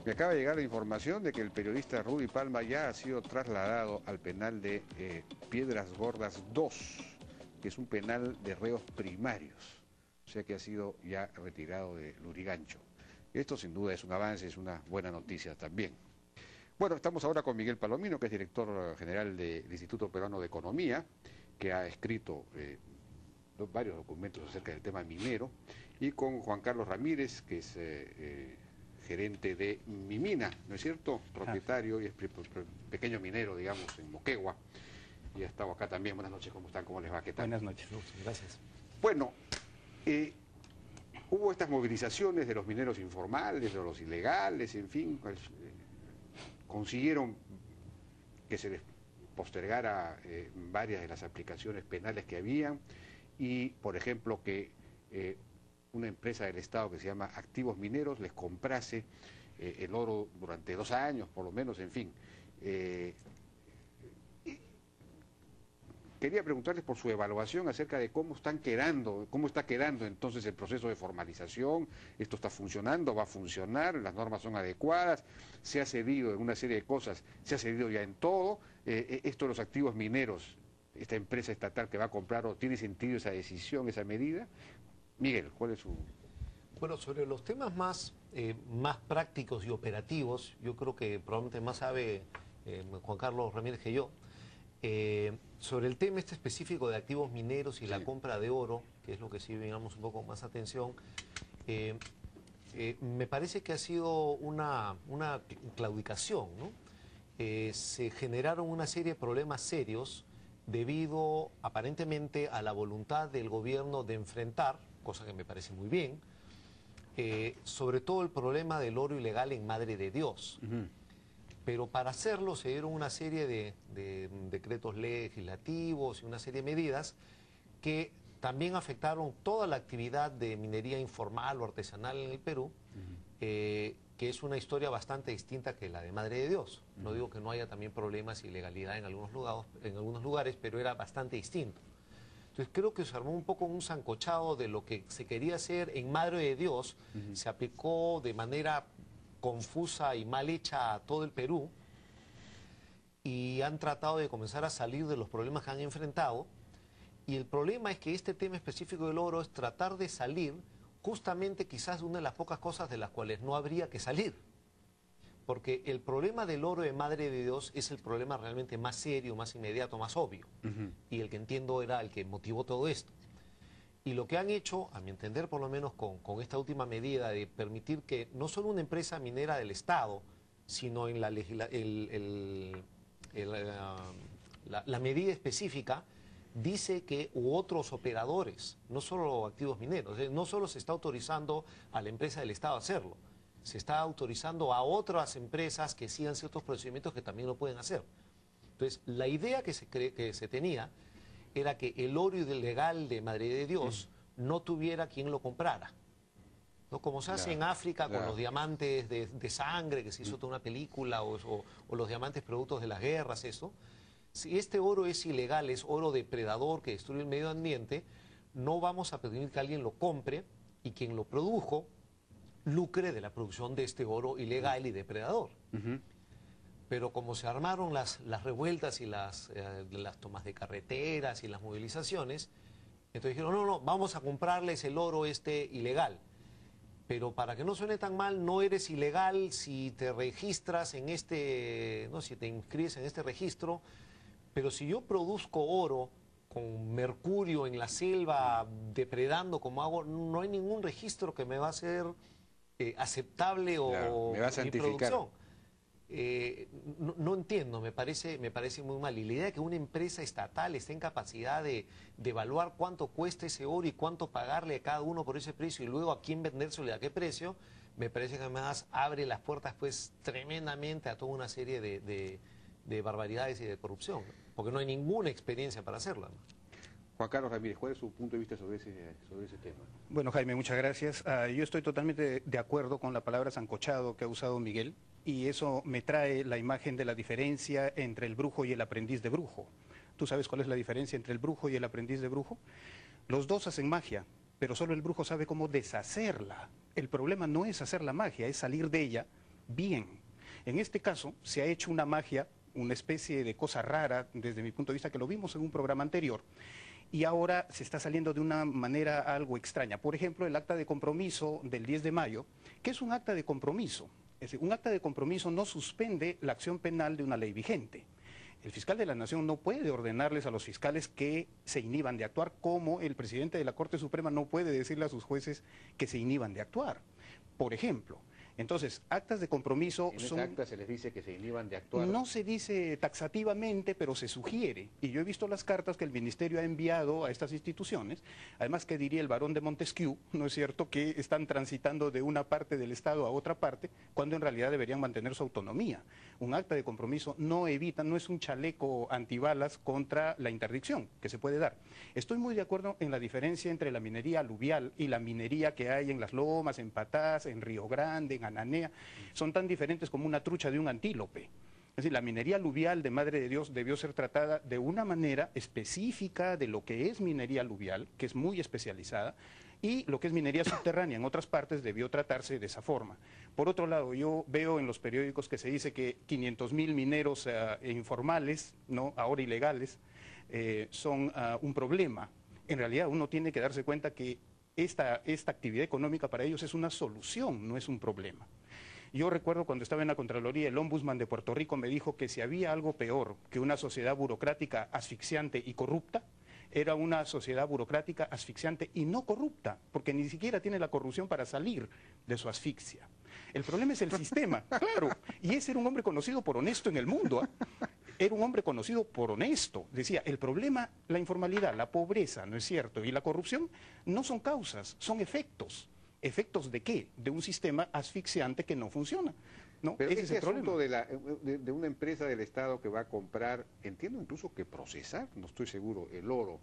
Me acaba de llegar la información de que el periodista Rudy Palma ya ha sido trasladado al penal de Piedras Gordas 2, que es un penal de reos primarios, o sea que ha sido ya retirado de Lurigancho. Esto sin duda es un avance, es una buena noticia también. Bueno, estamos ahora con Miguel Palomino, que es director general del Instituto Peruano de Economía, que ha escrito varios documentos acerca del tema minero, y con Juan Carlos Ramírez, que es gerente de Mimina, ¿no es cierto? Propietario y es pequeño minero, digamos, en Moquegua. Y ha estado acá también. Buenas noches, ¿cómo están? ¿Cómo les va? ¿Qué tal? Buenas noches, gracias. Bueno, hubo estas movilizaciones de los mineros informales, de los ilegales, en fin, consiguieron que se les postergara varias de las aplicaciones penales que habían y, por ejemplo, que una empresa del Estado que se llama Activos Mineros les comprase el oro durante 2 años, por lo menos, en fin. Quería preguntarles por su evaluación acerca de cómo está quedando entonces el proceso de formalización. ¿Esto está funcionando? ¿Va a funcionar? ¿Las normas son adecuadas? ¿Se ha cedido en una serie de cosas? ¿Se ha cedido ya en todo? Esto de los activos mineros, esta empresa estatal que va a comprar, ¿o tiene sentido esa decisión, esa medida? Miguel, ¿cuál es su...? Bueno, sobre los temas más prácticos y operativos, yo creo que probablemente más sabe Juan Carlos Ramírez que yo. Sobre el tema este específico de activos mineros y la compra de oro, que es lo que sí veamos un poco más atención, me parece que ha sido una claudicación, ¿no? Se generaron una serie de problemas serios debido aparentemente a la voluntad del gobierno de enfrentar, cosa que me parece muy bien, sobre todo el problema del oro ilegal en Madre de Dios. Pero para hacerlo se dieron una serie de decretos legislativos y una serie de medidas que también afectaron toda la actividad de minería informal o artesanal en el Perú, que es una historia bastante distinta que la de Madre de Dios. No digo que no haya también problemas y ilegalidad en algunos lugares, pero era bastante distinto. Entonces creo que se armó un poco un sancochado de lo que se quería hacer en Madre de Dios, se aplicó de manera confusa y mal hecha a todo el Perú y han tratado de comenzar a salir de los problemas que han enfrentado. Y el problema es que este tema específico del oro es tratar de salir justamente quizás de una de las pocas cosas de las cuales no habría que salir. Porque el problema del oro de Madre de Dios es el problema realmente más serio, más inmediato, más obvio. Y el que entiendo era el que motivó todo esto. Y lo que han hecho, a mi entender por lo menos con esta última medida de permitir que no solo una empresa minera del Estado, sino en la medida específica, dice que otros operadores, no solo activos mineros, no solo se está autorizando a la empresa del Estado a hacerlo, se está autorizando a otras empresas que sigan ciertos procedimientos que también lo pueden hacer. Entonces, la idea que se tenía era que el oro ilegal de Madre de Dios no tuviera quien lo comprara, ¿no? Como se hace en África con los diamantes de sangre, que se hizo toda una película, o los diamantes productos de las guerras, eso. Si este oro es ilegal, es oro depredador que destruye el medio ambiente, no vamos a permitir que alguien lo compre y quien lo produjo lucre de la producción de este oro ilegal y depredador. Pero como se armaron las revueltas y las tomas de carreteras y las movilizaciones, entonces dijeron, no, vamos a comprarles el oro ilegal. Pero para que no suene tan mal, no eres ilegal si te registras en si te inscribes en este registro, pero si yo produzco oro con mercurio en la selva, depredando como hago, no hay ningún registro que me va a ser aceptable o me va a mi santificar. producción. No entiendo, me parece muy mal. Y la idea de que una empresa estatal esté en capacidad de evaluar cuánto cuesta ese oro y cuánto pagarle a cada uno por ese precio y luego a quién vendérselo y a qué precio, me parece que además abre las puertas pues tremendamente a toda una serie de barbaridades y de corrupción, porque no hay ninguna experiencia para hacerla, ¿no? Juan Carlos Ramírez, ¿cuál es su punto de vista sobre ese tema? Bueno, Jaime, muchas gracias. Yo estoy totalmente de acuerdo con la palabra sancochado que ha usado Miguel, y eso me trae la imagen de la diferencia entre el brujo y el aprendiz de brujo. ¿Tú sabes cuál es la diferencia entre el brujo y el aprendiz de brujo? Los dos hacen magia, pero solo el brujo sabe cómo deshacerla. El problema no es hacer la magia, es salir de ella bien. En este caso se ha hecho una magia, una especie de cosa rara desde mi punto de vista, que lo vimos en un programa anterior, y ahora se está saliendo de una manera algo extraña. Por ejemplo, el acta de compromiso del 10 de mayo, que es un acta de compromiso. Es decir, un acta de compromiso no suspende la acción penal de una ley vigente. El fiscal de la Nación no puede ordenarles a los fiscales que se inhiban de actuar, como el presidente de la Corte Suprema no puede decirle a sus jueces que se inhiban de actuar. Por ejemplo, entonces, actas de compromiso En son... esa acta se les dice que se inhiban de actuar. No se dice taxativamente, pero se sugiere. Y yo he visto las cartas que el Ministerio ha enviado a estas instituciones. Además, que diría el barón de Montesquieu, ¿no es cierto?, que están transitando de una parte del Estado a otra parte, cuando en realidad deberían mantener su autonomía. Un acta de compromiso no evita, no es un chaleco antibalas contra la interdicción que se puede dar. Estoy muy de acuerdo en la diferencia entre la minería aluvial y la minería que hay en Las Lomas, en Patás, en Río Grande, en Ananea. Son tan diferentes como una trucha de un antílope. Es decir, la minería aluvial de Madre de Dios debió ser tratada de una manera específica de lo que es minería aluvial, que es muy especializada, y lo que es minería subterránea en otras partes debió tratarse de esa forma. Por otro lado, yo veo en los periódicos que se dice que 500.000 mineros informales, ¿no?, ahora ilegales, son un problema. En realidad uno tiene que darse cuenta que esta actividad económica para ellos es una solución, no es un problema. Yo recuerdo cuando estaba en la Contraloría, el Ombudsman de Puerto Rico me dijo que si había algo peor que una sociedad burocrática asfixiante y corrupta, era una sociedad burocrática asfixiante y no corrupta, porque ni siquiera tiene la corrupción para salir de su asfixia. El problema es el sistema, claro, y ese era un hombre conocido por honesto en el mundo, ¿eh? Era un hombre conocido por honesto. Decía, el problema, la informalidad, la pobreza, ¿no es cierto?, y la corrupción no son causas, son efectos. ¿Efectos de qué? De un sistema asfixiante que no funciona, ¿no? Pero Ese es el asunto problema. de una empresa del Estado que va a comprar, entiendo incluso que procesar, no estoy seguro, el oro,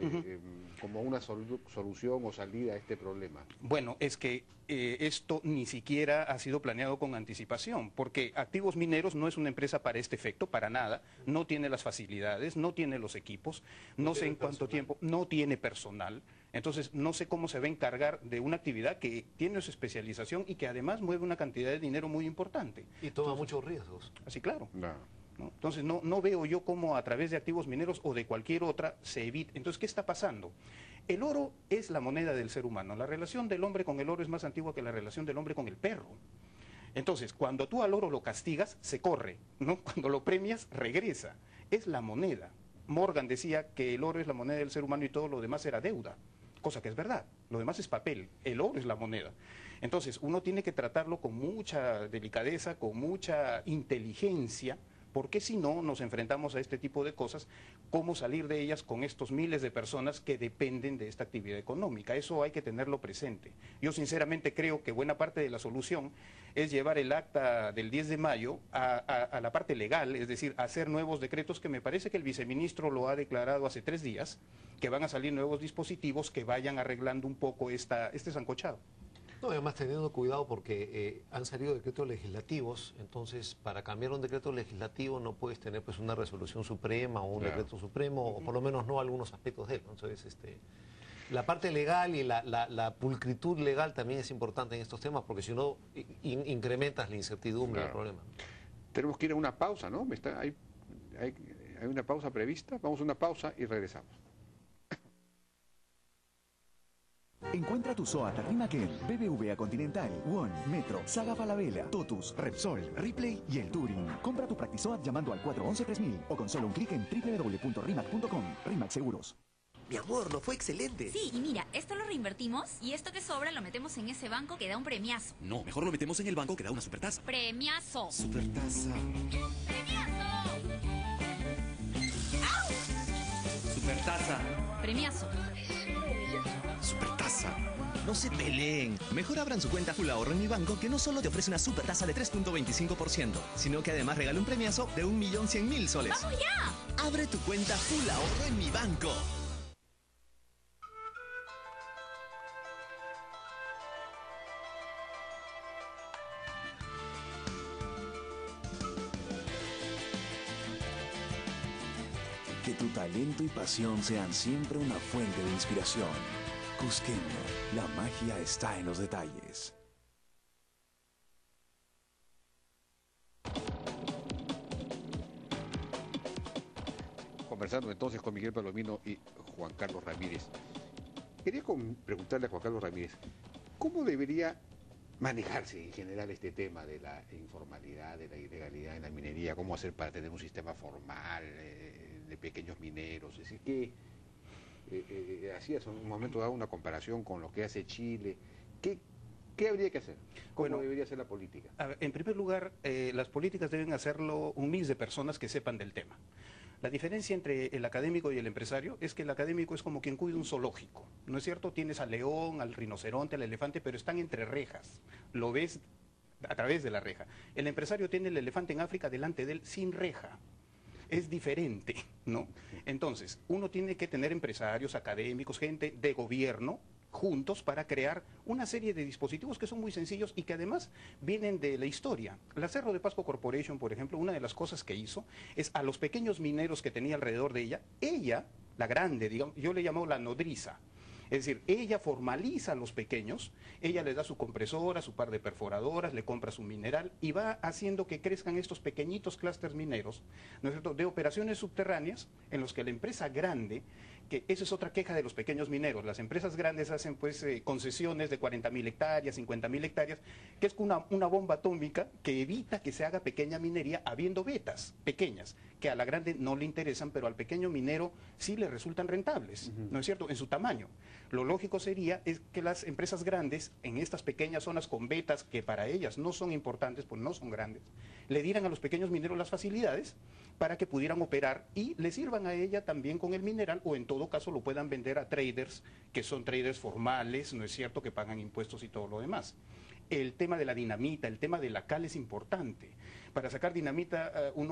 como una solución o salida a este problema. Bueno, es que esto ni siquiera ha sido planeado con anticipación, porque Activos Mineros no es una empresa para este efecto, para nada, no tiene las facilidades, no tiene los equipos, no sé en cuánto tiempo, no tiene personal, entonces no sé cómo se va a encargar de una actividad que tiene su especialización y que además mueve una cantidad de dinero muy importante. Y toma muchos riesgos. Así, claro. No. ¿No? Entonces no veo yo cómo a través de Activos Mineros o de cualquier otra se evite. Entonces, ¿qué está pasando? El oro es la moneda del ser humano. La relación del hombre con el oro es más antigua que la relación del hombre con el perro. Entonces, cuando tú al oro lo castigas, se corre, ¿no? Cuando lo premias, regresa. Es la moneda. Morgan decía que el oro es la moneda del ser humano y todo lo demás era deuda, cosa que es verdad. Lo demás es papel, el oro es la moneda. Entonces, uno tiene que tratarlo con mucha delicadeza, con mucha inteligencia, porque si no nos enfrentamos a este tipo de cosas, cómo salir de ellas con estos miles de personas que dependen de esta actividad económica. Eso hay que tenerlo presente. Yo sinceramente creo que buena parte de la solución es llevar el acta del 10 de mayo a la parte legal, es decir, hacer nuevos decretos, que me parece que el viceministro lo ha declarado hace 3 días, que van a salir nuevos dispositivos que vayan arreglando un poco este sancochado. No, además teniendo cuidado porque han salido decretos legislativos, entonces para cambiar un decreto legislativo no puedes tener pues una resolución suprema o un decreto supremo, o por lo menos no algunos aspectos de él. Entonces, la parte legal y la pulcritud legal también es importante en estos temas, porque si no incrementas la incertidumbre del problema. Tenemos que ir a una pausa, ¿no? Hay una pausa prevista, vamos a una pausa y regresamos. Encuentra tu SOAT Rimac-L, BBVA Continental, One, Metro, Saga Falabella, Totus, Repsol, Ripley y el Touring. Compra tu PractiSOAT llamando al 411-3000 o con solo un clic en www.rimac.com. Rimac Seguros. Mi amor, ¿no fue excelente? Sí, y mira, esto lo reinvertimos y esto que sobra lo metemos en ese banco que da un premiazo. No, mejor lo metemos en el banco que da una supertasa. ¡Premiazo! Supertasa. ¡Premiazo! Supertasa. ¡Premiazo! Supertasa. No se peleen. Mejor abran su cuenta Full Ahorro en mi banco, que no solo te ofrece una super tasa de 3.25%, sino que además regala un premiazo de 1.100.000 soles. ¡Vamos ya! Abre tu cuenta Full Ahorro en mi banco. Que tu talento y pasión sean siempre una fuente de inspiración. Cusqueño, la magia está en los detalles. conversando entonces con Miguel Palomino y Juan Carlos Ramírez. Quería preguntarle a Juan Carlos Ramírez, ¿cómo debería manejarse en general este tema de la informalidad, de la ilegalidad en la minería? ¿Cómo hacer para tener un sistema formal de pequeños mineros? Es decir, que hacías en un momento dado una comparación con lo que hace Chile. ¿Qué habría que hacer? ¿Cómo debería ser la política? A ver, en primer lugar, las políticas deben hacerlo un mix de personas que sepan del tema. La diferencia entre el académico y el empresario es que el académico es como quien cuida un zoológico, ¿no es cierto? Tienes al león, al rinoceronte, al elefante, pero están entre rejas, lo ves a través de la reja. El empresario tiene el elefante en África delante de él sin reja. Es diferente, ¿no? Entonces, uno tiene que tener empresarios, académicos, gente de gobierno, juntos para crear una serie de dispositivos que son muy sencillos y que además vienen de la historia. La Cerro de Pasco Corporation, por ejemplo, una de las cosas que hizo es a los pequeños mineros que tenía alrededor de ella, la grande, digamos, yo le llamo la nodriza. Es decir, ella formaliza a los pequeños, ella les da su compresora, su par de perforadoras, le compra su mineral y va haciendo que crezcan estos pequeñitos clústeres mineros, ¿no es cierto?, de operaciones subterráneas en los que la empresa grande, que esa es otra queja de los pequeños mineros, las empresas grandes hacen pues concesiones de 40.000 hectáreas, 50.000 hectáreas, que es una bomba atómica que evita que se haga pequeña minería habiendo vetas pequeñas, que a la grande no le interesan, pero al pequeño minero sí le resultan rentables, ¿no es cierto?, en su tamaño. Lo lógico sería es que las empresas grandes, en estas pequeñas zonas con vetas que para ellas no son importantes, pues no son grandes, le dieran a los pequeños mineros las facilidades para que pudieran operar y le sirvan a ella también con el mineral, o en todo caso lo puedan vender a traders, que son traders formales, ¿no es cierto?, que pagan impuestos y todo lo demás. El tema de la dinamita, el tema de la cal es importante. Para sacar dinamita,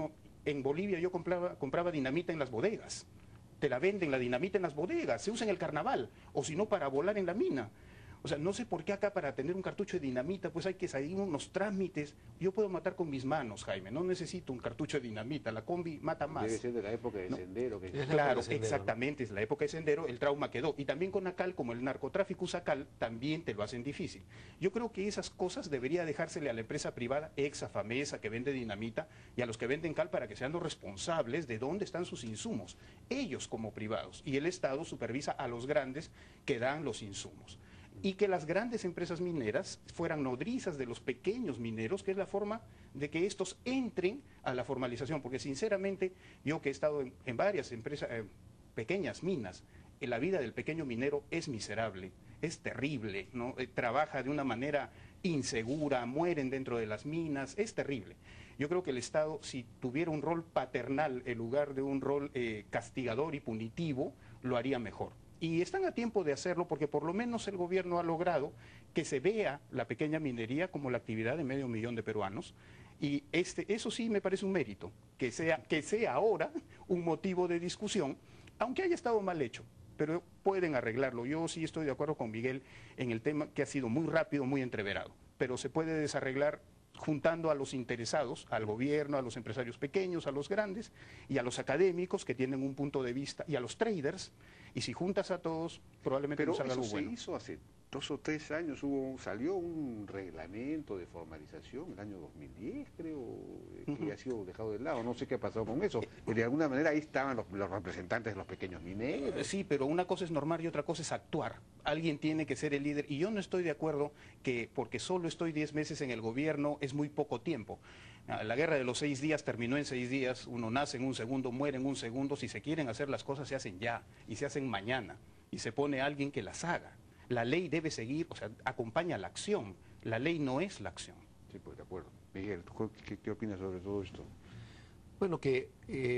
en Bolivia yo compraba dinamita en las bodegas. Te la venden la dinamita en las bodegas, se usa en el carnaval, o si no para volar en la mina. O sea, no sé por qué acá para tener un cartucho de dinamita pues hay que salir unos trámites. Yo puedo matar con mis manos, Jaime, no necesito un cartucho de dinamita, la combi mata más. Debe ser de la época de Sendero. Claro, exactamente, es la época de Sendero, el trauma quedó. Y también con la cal, como el narcotráfico usa cal, también te lo hacen difícil. Yo creo que esas cosas debería dejársele a la empresa privada, Exa, Famesa, que vende dinamita, y a los que venden cal para que sean los responsables de dónde están sus insumos. Ellos como privados, y el Estado supervisa a los grandes que dan los insumos. Y que las grandes empresas mineras fueran nodrizas de los pequeños mineros, que es la forma de que estos entren a la formalización, porque sinceramente yo que he estado en varias empresas, pequeñas minas, la vida del pequeño minero es miserable, es terrible, ¿no? Trabaja de una manera insegura, mueren dentro de las minas, es terrible. Yo creo que el Estado, si tuviera un rol paternal en lugar de un rol castigador y punitivo, lo haría mejor. Y están a tiempo de hacerlo porque por lo menos el gobierno ha logrado que se vea la pequeña minería como la actividad de 500.000 de peruanos. Y eso sí me parece un mérito, que sea ahora un motivo de discusión, aunque haya estado mal hecho, pero pueden arreglarlo. Yo sí estoy de acuerdo con Miguel en el tema que ha sido muy rápido, muy entreverado, pero se puede desarreglar juntando a los interesados, al gobierno, a los empresarios pequeños, a los grandes y a los académicos que tienen un punto de vista y a los traders, y si juntas a todos probablemente nos salga algo bueno. Pero eso se hizo hace 2 o 3 años, salió un reglamento de formalización, el año 2010 creo, que ha sido dejado de lado, no sé qué ha pasado con eso. De alguna manera ahí estaban los representantes de los pequeños mineros. Sí, pero una cosa es normar y otra cosa es actuar. Alguien tiene que ser el líder y yo no estoy de acuerdo que porque solo estoy 10 meses en el gobierno es muy poco tiempo. La guerra de los 6 días terminó en 6 días, uno nace en un segundo, muere en un segundo. Si se quieren hacer las cosas se hacen ya y se hacen mañana y se pone a alguien que las haga. La ley debe seguir, o sea, acompaña la acción. La ley no es la acción. Sí, pues de acuerdo. Miguel, ¿qué opinas sobre todo esto? Bueno, que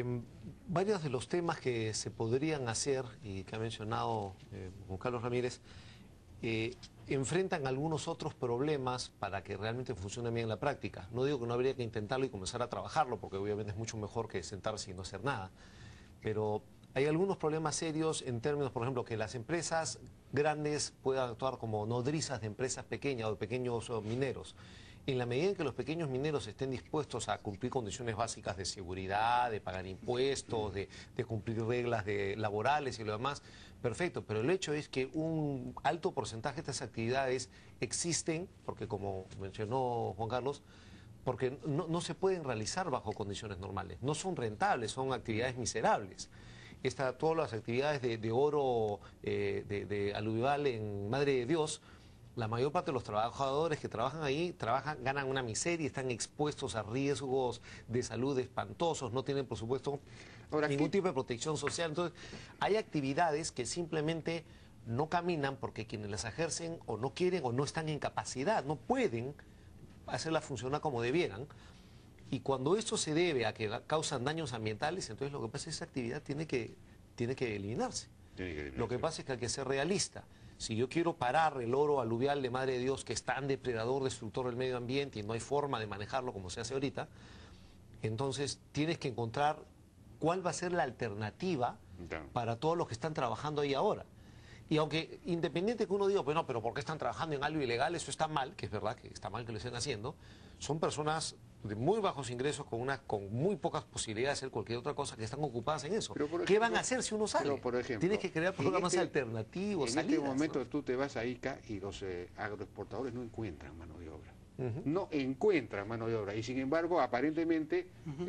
varios de los temas que se podrían hacer y que ha mencionado Juan Carlos Ramírez enfrentan algunos otros problemas para que realmente funcione bien en la práctica. No digo que no habría que intentarlo y comenzar a trabajarlo, porque obviamente es mucho mejor que sentarse y no hacer nada, pero hay algunos problemas serios en términos, por ejemplo, que las empresas grandes puedan actuar como nodrizas de empresas pequeñas o de pequeños mineros. En la medida en que los pequeños mineros estén dispuestos a cumplir condiciones básicas de seguridad, de pagar impuestos, de cumplir reglas laborales y lo demás, perfecto. Pero el hecho es que un alto porcentaje de estas actividades existen, porque como mencionó Juan Carlos, porque no se pueden realizar bajo condiciones normales. No son rentables, son actividades miserables. todas las actividades de oro de aluvial en Madre de Dios, la mayor parte de los trabajadores que trabajan ahí ganan una miseria, están expuestos a riesgos de salud espantosos, no tienen, por supuesto, ningún tipo de protección social. Entonces, hay actividades que simplemente no caminan porque quienes las ejercen o no quieren o no están en capacidad, no pueden hacerlas funcionar como debieran. Y cuando esto se debe a que causan daños ambientales, entonces lo que pasa es que esa actividad tiene que eliminarse. Lo que pasa es que hay que ser realista. Si yo quiero parar el oro aluvial de Madre de Dios, que es tan depredador, destructor del medio ambiente y no hay forma de manejarlo como se hace ahorita, entonces tienes que encontrar cuál va a ser la alternativa para todos los que están trabajando ahí ahora. Y aunque independiente que uno diga, pues no, pero ¿por qué están trabajando en algo ilegal? Eso está mal, que es verdad que está mal que lo estén haciendo. Son personas de muy bajos ingresos con muy pocas posibilidades de hacer cualquier otra cosa que están ocupadas en eso. ¿Qué van a hacer si uno sale? Pero, por ejemplo, tienes que crear programas alternativos, En este salidas, momento ¿no? tú te vas a ICA y los agroexportadores no encuentran mano de obra. No encuentran mano de obra y sin embargo aparentemente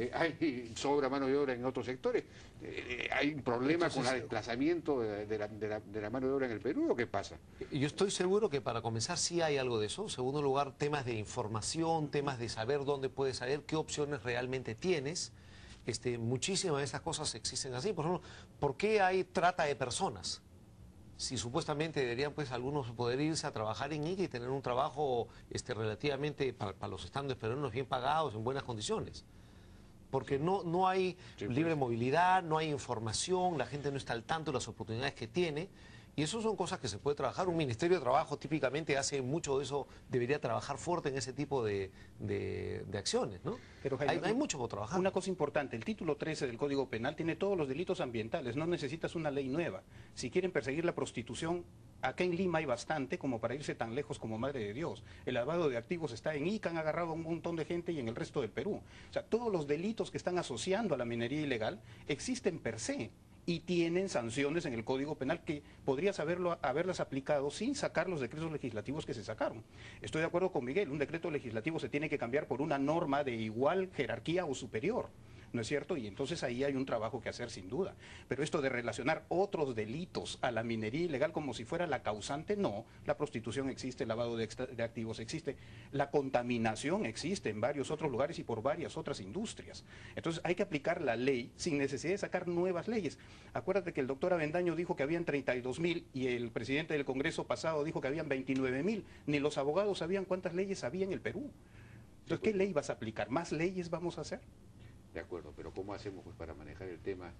hay sobra mano de obra en otros sectores. ¿Hay un problema con el desplazamiento de la mano de obra en el Perú o qué pasa? Yo estoy seguro que para comenzar sí hay algo de eso. En segundo lugar, temas de información, temas de saber dónde puedes saber, qué opciones realmente tienes. Muchísimas de esas cosas existen así. Por ejemplo, ¿por qué hay trata de personas? Si supuestamente deberían pues algunos poder irse a trabajar en ICA y tener un trabajo relativamente para los estándares peruanos bien pagados, en buenas condiciones. Porque no hay libre movilidad, no hay información, la gente no está al tanto de las oportunidades que tiene. Y eso son cosas que se puede trabajar. Un Ministerio de Trabajo típicamente hace mucho de eso, debería trabajar fuerte en ese tipo de acciones, ¿no? Pero, Jaime, hay mucho por trabajar. Una cosa importante, el título 13 del Código Penal tiene todos los delitos ambientales, no necesitas una ley nueva. Si quieren perseguir la prostitución, acá en Lima hay bastante como para irse tan lejos como Madre de Dios. El lavado de activos está en Ica, han agarrado a un montón de gente y en el resto del Perú. O sea, todos los delitos que están asociando a la minería ilegal existen per se. Y tienen sanciones en el Código Penal que podrías haberlas aplicado sin sacar los decretos legislativos que se sacaron. Estoy de acuerdo con Miguel, un decreto legislativo se tiene que cambiar por una norma de igual jerarquía o superior, ¿no es cierto? Y entonces ahí hay un trabajo que hacer sin duda. Pero esto de relacionar otros delitos a la minería ilegal como si fuera la causante, no. La prostitución existe, el lavado de activos existe, la contaminación existe en varios otros lugares y por varias otras industrias. Entonces hay que aplicar la ley sin necesidad de sacar nuevas leyes. Acuérdate que el doctor Avendaño dijo que habían 32.000 y el presidente del Congreso pasado dijo que habían 29.000. Ni los abogados sabían cuántas leyes había en el Perú. Entonces, ¿qué ley vas a aplicar? ¿Más leyes vamos a hacer? De acuerdo, pero ¿cómo hacemos pues para manejar el tema?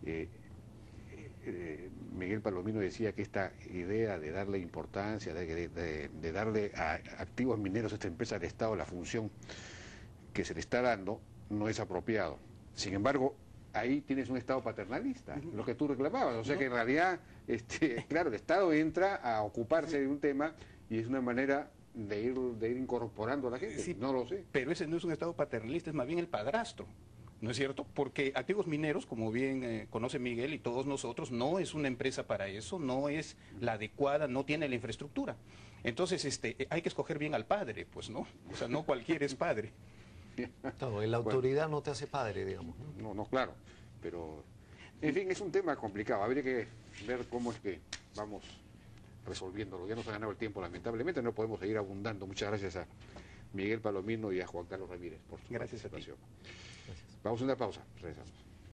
Miguel Palomino decía que esta idea de darle importancia, de darle a activos mineros a esta empresa del Estado la función que se le está dando, no es apropiado. Sin embargo, ahí tienes un Estado paternalista, lo que tú reclamabas. O sea que en realidad, claro, el Estado entra a ocuparse de un tema y es una manera de ir incorporando a la gente. Sí, no lo sé. Pero ese no es un Estado paternalista, es más bien el padrastro. ¿No es cierto? Porque Activos Mineros, como bien conoce Miguel y todos nosotros, no es una empresa para eso, no es la adecuada, no tiene la infraestructura. Entonces, hay que escoger bien al padre, pues, ¿no? O sea, no cualquiera es padre. Claro, la autoridad no te hace padre, digamos. No, claro, pero en fin, es un tema complicado, habría que ver cómo es que vamos resolviéndolo. Ya nos ha ganado el tiempo, lamentablemente no podemos seguir abundando. Muchas gracias a Miguel Palomino y a Juan Carlos Ramírez por su participación. Gracias. Vamos a una pausa, regresamos.